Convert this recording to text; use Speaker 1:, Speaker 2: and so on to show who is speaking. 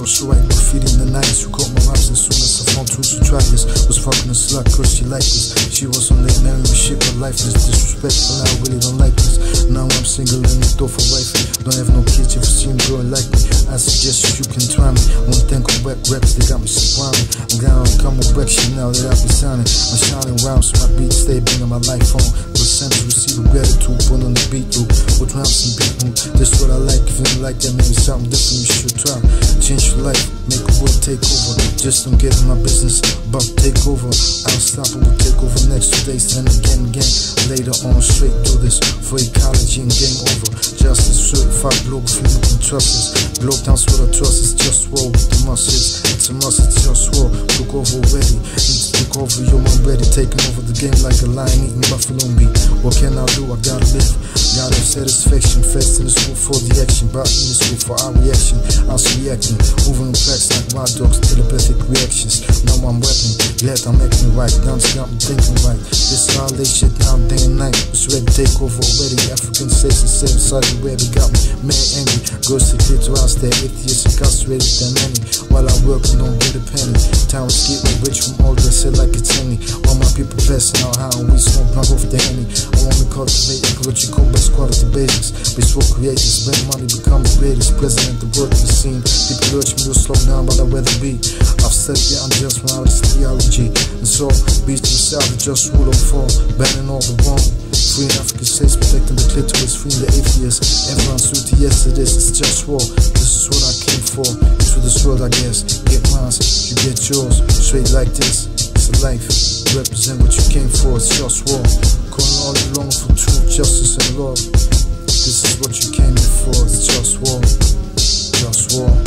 Speaker 1: also write graffiti in the 90s. Who caught my raps as soon as I found tools to try this. Was fucking a slut cause she liked this. She was on late marrying me shit, but life is disrespectful. I really don't like this. Now I'm single and looked off for wife. Don't have no kids if you see me growing like me. I suggest you can try me. One thing on whack raps, they got me surrounded. I'm down on come with back shit now that I be sounding. I'm shining round so my beats stay bringing my life home. The sense receive a gratitude, put on the beat loop. With rhymes and beat mood. That's what I like. If you don't like that, maybe something different you should try. Change your life, make a world take over. Just don't get in my business, but take over. Unstoppable take over next 2 days, then again. Later on, straight do this for ecology and game over. Justice certified global freedom and trust. Globe downs what I trust is just war with the muscles. It's a must, it's just war. Took over already, need to take over, yo, I'm ready. Taking over the game like a lion eating buffalo meat. What can I do? I gotta live. Gotta have satisfaction. Fast in the school for the action. Brought in the school for our reaction. I was reacting. Moving tracks like my dogs, telepathic reactions. Now I'm rapping. Glad I'm acting right. Down got me thinking right. This all they shit now day and night. Was ready to take over already. African states and seven sergeant where they got me mad angry. Girls to clear to us, they're atheists and castrated than many. While I work and don't get a penny. Time was getting rich from all the shit like it's any. All my people passing out how we smoke knock off the henny. I wanna cultivate ecological best quality basics. Before creators, spend money, become the greatest. President, the work the scene. People urge me to slow down, but I'd rather be. I've studied the unjust when I was theology. And so, beats to the south, just rule of four. Banning all the wrong. Freeing African states, protecting the clitoris, freeing the atheists. Everyone's suited, yes it is, it's just war. This is what I came for, into this world I guess. Get mine, you get yours, straight like this. It's a life, represent what you came for, it's just war. Calling all along for truth, justice and love. This is what you came here for, it's just war. Just war.